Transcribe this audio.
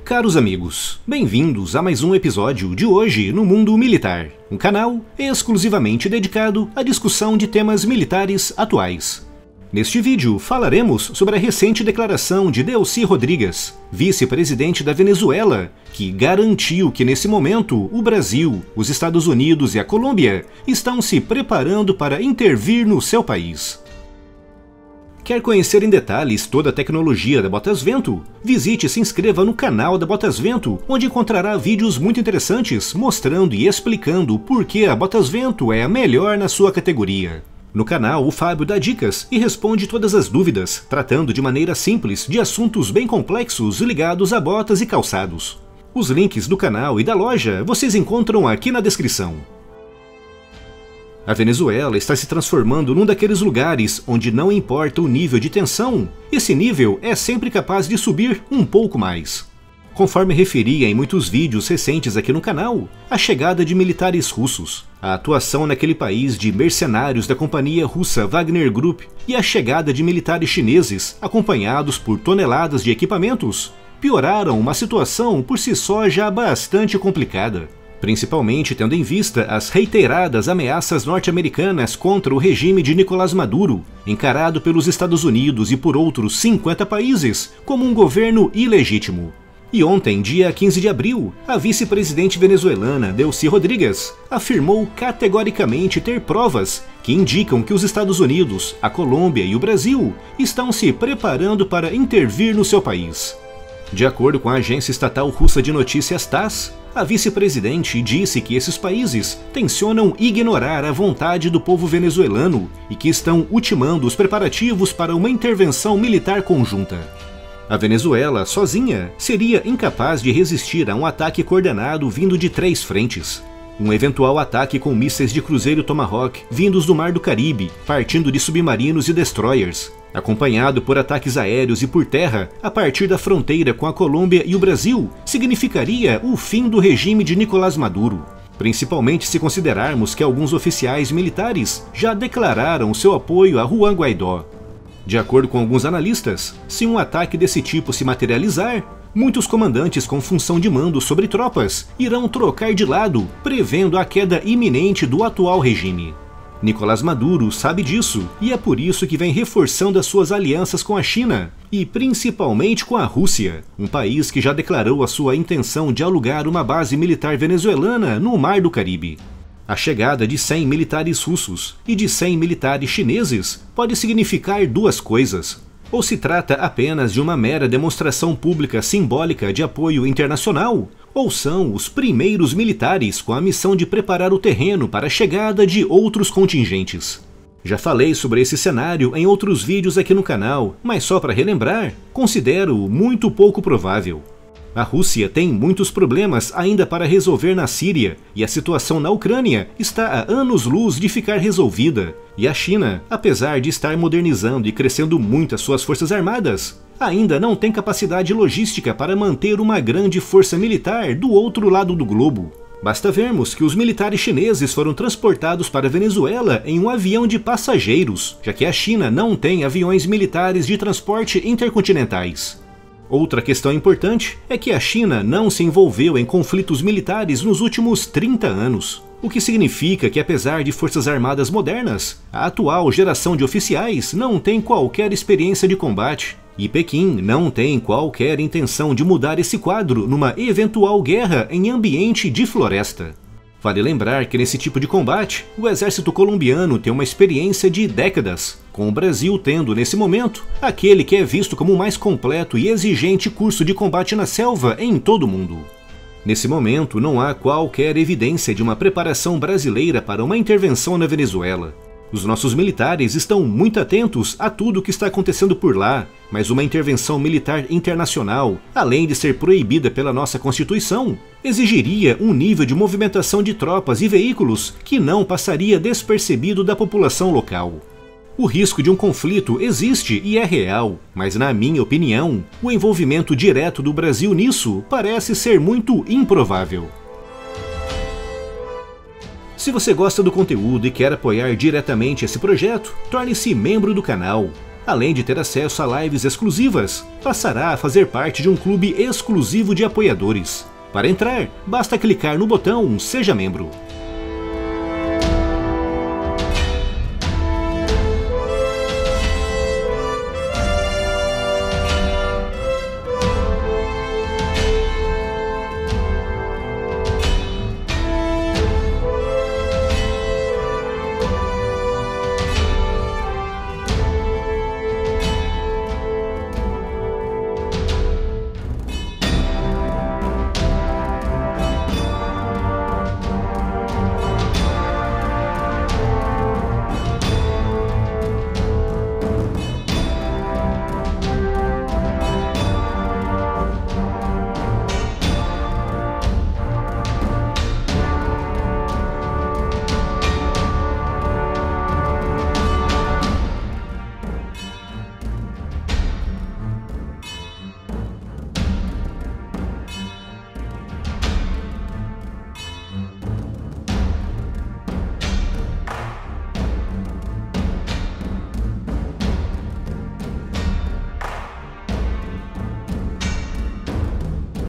Caros amigos, bem-vindos a mais um episódio de Hoje no Mundo Militar, um canal exclusivamente dedicado à discussão de temas militares atuais. Neste vídeo falaremos sobre a recente declaração de Delcy Rodrigues, vice-presidente da Venezuela, que garantiu que nesse momento o Brasil, os Estados Unidos e a Colômbia estão se preparando para intervir no seu país. Quer conhecer em detalhes toda a tecnologia da Botas Vento? Visite e se inscreva no canal da Botas Vento, onde encontrará vídeos muito interessantes mostrando e explicando por que a Botas Vento é a melhor na sua categoria. No canal, o Fábio dá dicas e responde todas as dúvidas, tratando de maneira simples de assuntos bem complexos ligados a botas e calçados. Os links do canal e da loja vocês encontram aqui na descrição. A Venezuela está se transformando num daqueles lugares onde não importa o nível de tensão, esse nível é sempre capaz de subir um pouco mais. Conforme referia em muitos vídeos recentes aqui no canal, a chegada de militares russos, a atuação naquele país de mercenários da companhia russa Wagner Group e a chegada de militares chineses, acompanhados por toneladas de equipamentos, pioraram uma situação por si só já bastante complicada. Principalmente tendo em vista as reiteradas ameaças norte-americanas contra o regime de Nicolás Maduro, encarado pelos Estados Unidos e por outros 50 países como um governo ilegítimo. E ontem, dia 15 de abril, a vice-presidente venezuelana Delcy Rodrigues afirmou categoricamente ter provas que indicam que os Estados Unidos, a Colômbia e o Brasil estão se preparando para intervir no seu país. De acordo com a agência estatal russa de notícias TASS, a vice-presidente disse que esses países tencionam ignorar a vontade do povo venezuelano e que estão ultimando os preparativos para uma intervenção militar conjunta. A Venezuela, sozinha, seria incapaz de resistir a um ataque coordenado vindo de 3 frentes. Um eventual ataque com mísseis de cruzeiro Tomahawk vindos do Mar do Caribe, partindo de submarinos e destroyers, acompanhado por ataques aéreos e por terra a partir da fronteira com a Colômbia e o Brasil, significaria o fim do regime de Nicolás Maduro, principalmente se considerarmos que alguns oficiais militares já declararam seu apoio a Juan Guaidó. De acordo com alguns analistas, se um ataque desse tipo se materializar, muitos comandantes com função de mando sobre tropas irão trocar de lado, prevendo a queda iminente do atual regime. Nicolás Maduro sabe disso e é por isso que vem reforçando as suas alianças com a China e principalmente com a Rússia, um país que já declarou a sua intenção de alugar uma base militar venezuelana no Mar do Caribe. A chegada de 100 militares russos e de 100 militares chineses pode significar duas coisas. Ou se trata apenas de uma mera demonstração pública simbólica de apoio internacional, ou são os primeiros militares com a missão de preparar o terreno para a chegada de outros contingentes. Já falei sobre esse cenário em outros vídeos aqui no canal, mas só para relembrar, considero muito pouco provável. A Rússia tem muitos problemas ainda para resolver na Síria, e a situação na Ucrânia está a anos-luz de ficar resolvida. E a China, apesar de estar modernizando e crescendo muito as suas forças armadas, ainda não tem capacidade logística para manter uma grande força militar do outro lado do globo. Basta vermos que os militares chineses foram transportados para a Venezuela em um avião de passageiros, já que a China não tem aviões militares de transporte intercontinentais. Outra questão importante é que a China não se envolveu em conflitos militares nos últimos 30 anos, o que significa que apesar de forças armadas modernas, a atual geração de oficiais não tem qualquer experiência de combate, e Pequim não tem qualquer intenção de mudar esse quadro numa eventual guerra em ambiente de floresta. Vale lembrar que nesse tipo de combate, o exército colombiano tem uma experiência de décadas, com o Brasil tendo, nesse momento, aquele que é visto como o mais completo e exigente curso de combate na selva em todo o mundo. Nesse momento, não há qualquer evidência de uma preparação brasileira para uma intervenção na Venezuela. Os nossos militares estão muito atentos a tudo o que está acontecendo por lá, mas uma intervenção militar internacional, além de ser proibida pela nossa Constituição, exigiria um nível de movimentação de tropas e veículos que não passaria despercebido da população local. O risco de um conflito existe e é real, mas na minha opinião, o envolvimento direto do Brasil nisso parece ser muito improvável. Se você gosta do conteúdo e quer apoiar diretamente esse projeto, torne-se membro do canal. Além de ter acesso a lives exclusivas, passará a fazer parte de um clube exclusivo de apoiadores. Para entrar, basta clicar no botão Seja Membro.